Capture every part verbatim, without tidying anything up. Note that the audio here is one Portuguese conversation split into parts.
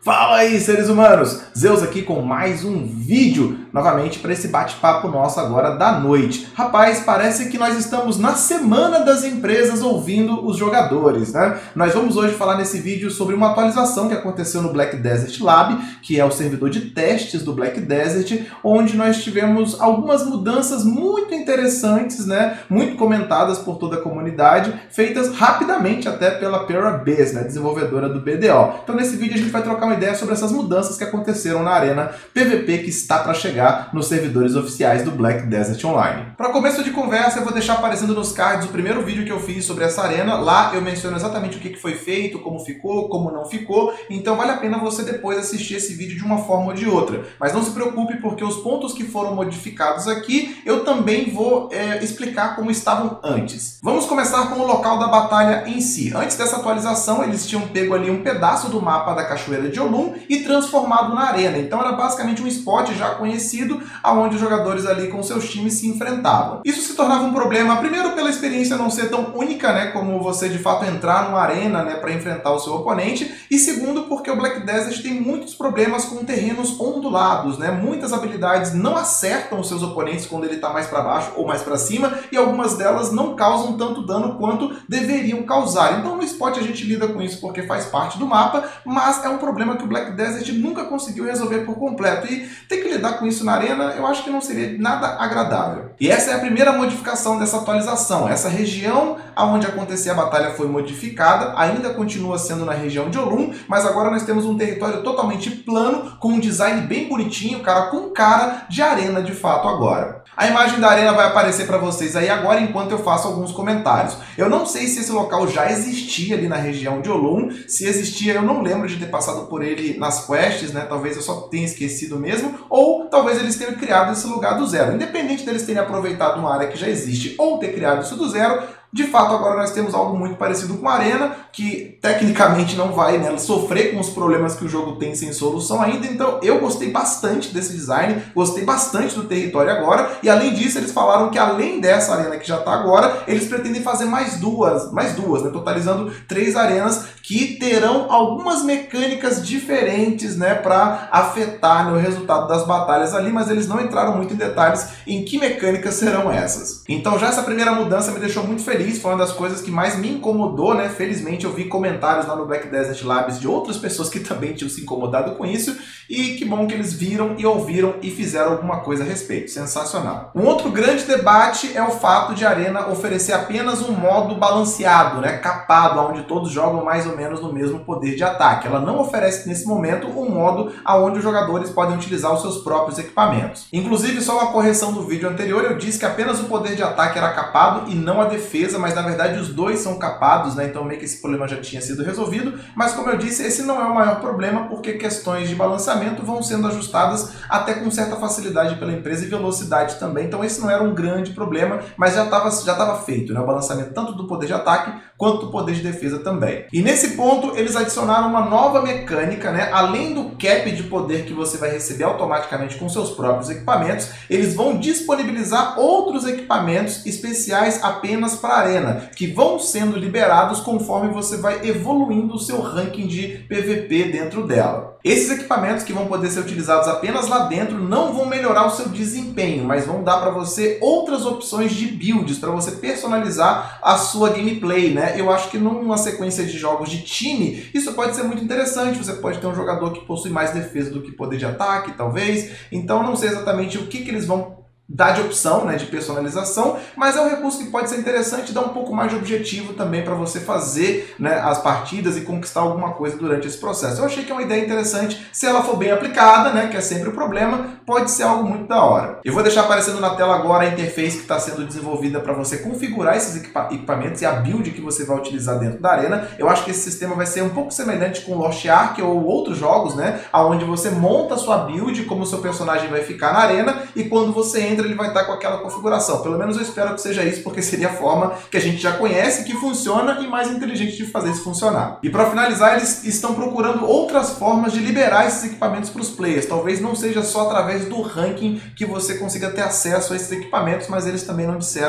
Fala aí, seres humanos! Zeus aqui com mais um vídeo, novamente para esse bate-papo nosso agora da noite. Rapaz, parece que nós estamos na semana das empresas ouvindo os jogadores, né? Nós vamos hoje falar nesse vídeo sobre uma atualização que aconteceu no Black Desert Lab, que é o servidor de testes do Black Desert, onde nós tivemos algumas mudanças muito interessantes, né? Muito comentadas por toda a comunidade, feitas rapidamente até pela Parabase, né? Desenvolvedora do B D O. Então nesse vídeo a gente vai trocar uma ideia sobre essas mudanças que aconteceram na arena P V P que está para chegar nos servidores oficiais do Black Desert Online. Para começo de conversa, eu vou deixar aparecendo nos cards o primeiro vídeo que eu fiz sobre essa arena. Lá eu menciono exatamente o que foi feito, como ficou, como não ficou. Então vale a pena você depois assistir esse vídeo de uma forma ou de outra. Mas não se preocupe, porque os pontos que foram modificados aqui, eu também vou é, explicar como estavam antes. Vamos começar com o local da batalha em si. Antes dessa atualização, eles tinham pego ali um pedaço do mapa da Cachoeira de Olum e transformado na arena. Então era basicamente um spot já conhecido, onde os jogadores ali com seus times se enfrentavam. Isso se tornava um problema, primeiro pela experiência não ser tão única, né, como você de fato entrar numa arena, né, para enfrentar o seu oponente, e segundo porque o Black Desert tem muitos problemas com terrenos ondulados, né, muitas habilidades não acertam os seus oponentes quando ele está mais para baixo ou mais para cima, e algumas delas não causam tanto dano quanto deveriam causar. Então no spot a gente lida com isso porque faz parte do mapa, mas é um problema que o Black Desert nunca conseguiu resolver por completo, e ter que lidar com isso na arena eu acho que não seria nada agradável. E essa é a primeira modificação dessa atualização. Essa região onde acontecia a batalha foi modificada, ainda continua sendo na região de Olum, mas agora nós temos um território totalmente plano, com um design bem bonitinho, cara com cara de arena de fato agora. A imagem da arena vai aparecer para vocês aí agora enquanto eu faço alguns comentários. Eu não sei se esse local já existia ali na região de Olum. Se existia, eu não lembro de ter passado por ele nas quests, né? Talvez eu só tenha esquecido mesmo, ou talvez eles tenham criado esse lugar do zero. Independente deles terem aproveitado uma área que já existe ou ter criado isso do zero, de fato, agora nós temos algo muito parecido com a arena, que tecnicamente não vai, né, sofrer com os problemas que o jogo tem sem solução ainda. Então eu gostei bastante desse design, gostei bastante do território agora, e além disso eles falaram que além dessa arena que já está agora, eles pretendem fazer mais duas, mais duas, né, totalizando três arenas que terão algumas mecânicas diferentes, né, para afetar, né, o resultado das batalhas ali, mas eles não entraram muito em detalhes em que mecânicas serão essas. Então já essa primeira mudança me deixou muito feliz. Foi uma das coisas que mais me incomodou, né? Felizmente eu vi comentários lá no Black Desert Labs de outras pessoas que também tinham se incomodado com isso, e que bom que eles viram e ouviram e fizeram alguma coisa a respeito. Sensacional. Um outro grande debate é o fato de a arena oferecer apenas um modo balanceado, né? Capado, onde todos jogam mais ou menos no mesmo poder de ataque. Ela não oferece nesse momento um modo onde os jogadores podem utilizar os seus próprios equipamentos. Inclusive, só uma correção do vídeo anterior, eu disse que apenas o poder de ataque era capado e não a defesa, mas na verdade os dois são capados, né? Então meio que esse problema já tinha sido resolvido, mas como eu disse, esse não é o maior problema, porque questões de balanceamento vão sendo ajustadas até com certa facilidade pela empresa, e velocidade também. Então esse não era um grande problema, mas já estava já estava feito, né? O balanceamento tanto do poder de ataque quanto do poder de defesa também. E nesse ponto eles adicionaram uma nova mecânica, né? Além do cap de poder que você vai receber automaticamente com seus próprios equipamentos, eles vão disponibilizar outros equipamentos especiais apenas para a arena, que vão sendo liberados conforme você vai evoluindo o seu ranking de P V P dentro dela. Esses equipamentos, que vão poder ser utilizados apenas lá dentro, não vão melhorar o seu desempenho, mas vão dar para você outras opções de builds, para você personalizar a sua gameplay, né? Eu acho que numa sequência de jogos de time, isso pode ser muito interessante. Você pode ter um jogador que possui mais defesa do que poder de ataque, talvez. Então não sei exatamente o que, que eles vão dá de opção, né, de personalização, mas é um recurso que pode ser interessante e dá um pouco mais de objetivo também para você fazer, né, as partidas e conquistar alguma coisa durante esse processo. Eu achei que é uma ideia interessante. Se ela for bem aplicada, né, que é sempre o problema, pode ser algo muito da hora. Eu vou deixar aparecendo na tela agora a interface que está sendo desenvolvida para você configurar esses equipa equipamentos e a build que você vai utilizar dentro da arena. Eu acho que esse sistema vai ser um pouco semelhante com Lost Ark ou outros jogos, né, onde você monta a sua build, como o seu personagem vai ficar na arena, e quando você entra ele vai estar com aquela configuração. Pelo menos eu espero que seja isso, porque seria a forma que a gente já conhece, que funciona e mais inteligente de fazer isso funcionar. E para finalizar, eles estão procurando outras formas de liberar esses equipamentos para os players. Talvez não seja só através do ranking que você consiga ter acesso a esses equipamentos, mas eles também não disseram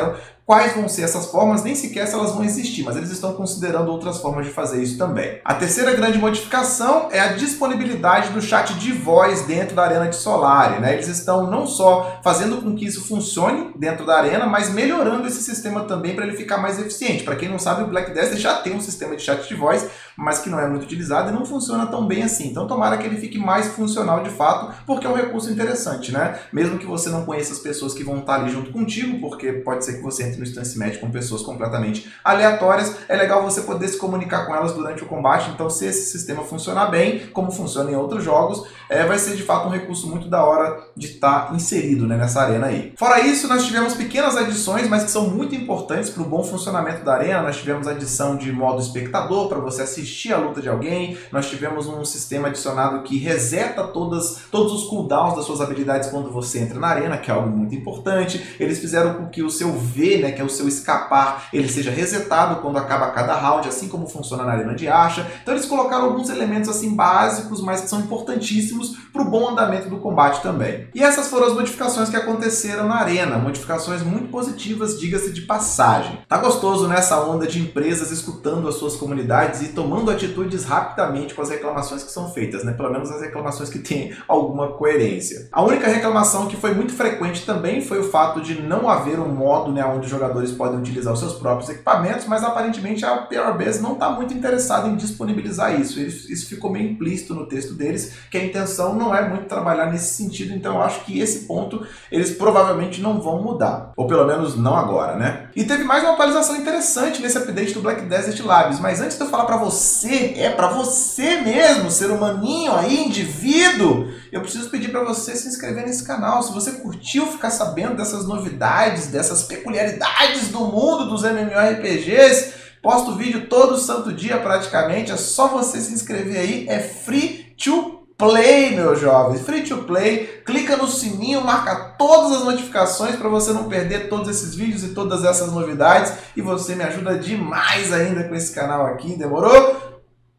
quais vão ser essas formas, nem sequer se elas vão existir, mas eles estão considerando outras formas de fazer isso também. A terceira grande modificação é a disponibilidade do chat de voz dentro da Arena de Solari, né? Eles estão não só fazendo com que isso funcione dentro da Arena, mas melhorando esse sistema também para ele ficar mais eficiente. Para quem não sabe, o Black Desert já tem um sistema de chat de voz, mas que não é muito utilizado e não funciona tão bem assim. Então tomara que ele fique mais funcional de fato, porque é um recurso interessante, né? Mesmo que você não conheça as pessoas que vão estar ali junto contigo, porque pode ser que você entre no Instance Match com pessoas completamente aleatórias, é legal você poder se comunicar com elas durante o combate. Então se esse sistema funcionar bem, como funciona em outros jogos, é, vai ser de fato um recurso muito da hora de estar inserido, né, nessa arena aí. Fora isso, nós tivemos pequenas adições, mas que são muito importantes para o bom funcionamento da arena. Nós tivemos a adição de modo espectador, para você assistir a luta de alguém. Nós tivemos um sistema adicionado que reseta todas, todos os cooldowns das suas habilidades quando você entra na arena, que é algo muito importante. Eles fizeram com que o seu V, né, que é o seu escapar, ele seja resetado quando acaba cada round, assim como funciona na arena de acha. Então eles colocaram alguns elementos assim básicos, mas que são importantíssimos para o bom andamento do combate também. E essas foram as modificações que aconteceram na arena, modificações muito positivas, diga-se de passagem. Tá gostoso nessa onda de empresas escutando as suas comunidades e tomando atitudes rapidamente com as reclamações que são feitas, né? Pelo menos as reclamações que têm alguma coerência. A única reclamação que foi muito frequente também foi o fato de não haver um modo, né, onde os jogadores podem utilizar os seus próprios equipamentos, mas aparentemente a P R B não está muito interessada em disponibilizar isso. Isso ficou meio implícito no texto deles, que a intenção não é muito trabalhar nesse sentido, então eu acho que esse ponto eles provavelmente não vão mudar, ou pelo menos não agora, né? E teve mais uma atualização interessante nesse update do Black Desert Labs, mas antes de eu falar para você, é para você mesmo, ser humaninho aí, indivíduo, eu preciso pedir para você se inscrever nesse canal. Se você curtiu ficar sabendo dessas novidades, dessas peculiaridades do mundo dos MMORPGs, posto vídeo todo santo dia praticamente, é só você se inscrever aí, é free to play, meus jovens, free to play, clica no sininho, marca todas as notificações para você não perder todos esses vídeos e todas essas novidades, e você me ajuda demais ainda com esse canal aqui, demorou?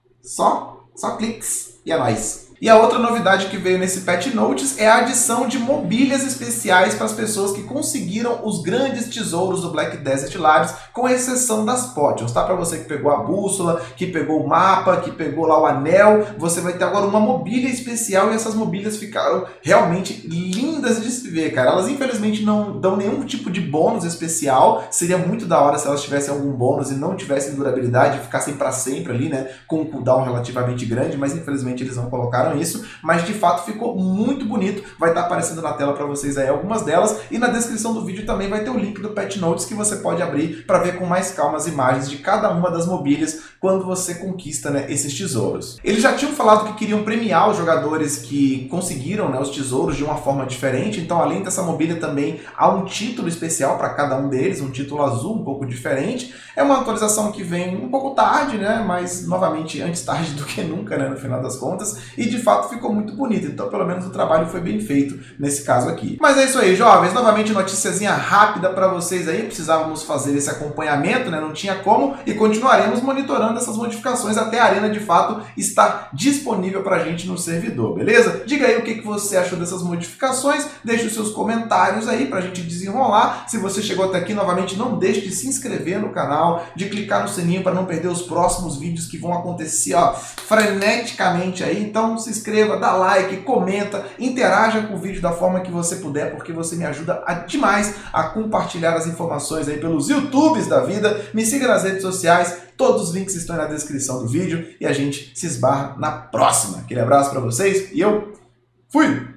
Só, só cliques e é nóis! E a outra novidade que veio nesse Patch Notes é a adição de mobílias especiais para as pessoas que conseguiram os grandes tesouros do Black Desert Labs, com exceção das potions, tá? Para você que pegou a bússola, que pegou o mapa, que pegou lá o anel, você vai ter agora uma mobília especial, e essas mobílias ficaram realmente lindas de se ver, cara. Elas infelizmente não dão nenhum tipo de bônus especial, seria muito da hora se elas tivessem algum bônus e não tivessem durabilidade e ficassem para sempre ali, né, com um cooldown relativamente grande, mas infelizmente eles não colocaram isso, mas de fato ficou muito bonito. Vai estar aparecendo na tela para vocês aí algumas delas, e na descrição do vídeo também vai ter o link do Patch Notes que você pode abrir para ver com mais calma as imagens de cada uma das mobílias quando você conquista, né, esses tesouros. Eles já tinham falado que queriam premiar os jogadores que conseguiram, né, os tesouros de uma forma diferente, então além dessa mobília também há um título especial para cada um deles, um título azul um pouco diferente. É uma atualização que vem um pouco tarde, né, mas novamente antes tarde do que nunca, né, no final das contas, e de fato ficou muito bonito, então pelo menos o trabalho foi bem feito nesse caso aqui. Mas é isso aí, jovens, novamente noticiazinha rápida para vocês aí, precisávamos fazer esse acompanhamento, né, não tinha como, e continuaremos monitorando essas modificações até a arena de fato estar disponível para a gente no servidor, beleza? Diga aí o que, que você achou dessas modificações, deixe os seus comentários aí para a gente desenrolar. Se você chegou até aqui, novamente não deixe de se inscrever no canal, de clicar no sininho para não perder os próximos vídeos que vão acontecer, ó, freneticamente aí. Então se inscreva, dá like, comenta, interaja com o vídeo da forma que você puder, porque você me ajuda a, demais a compartilhar as informações aí pelos YouTubes da vida. Me siga nas redes sociais, todos os links estão na descrição do vídeo, e a gente se esbarra na próxima. Aquele abraço para vocês e eu fui!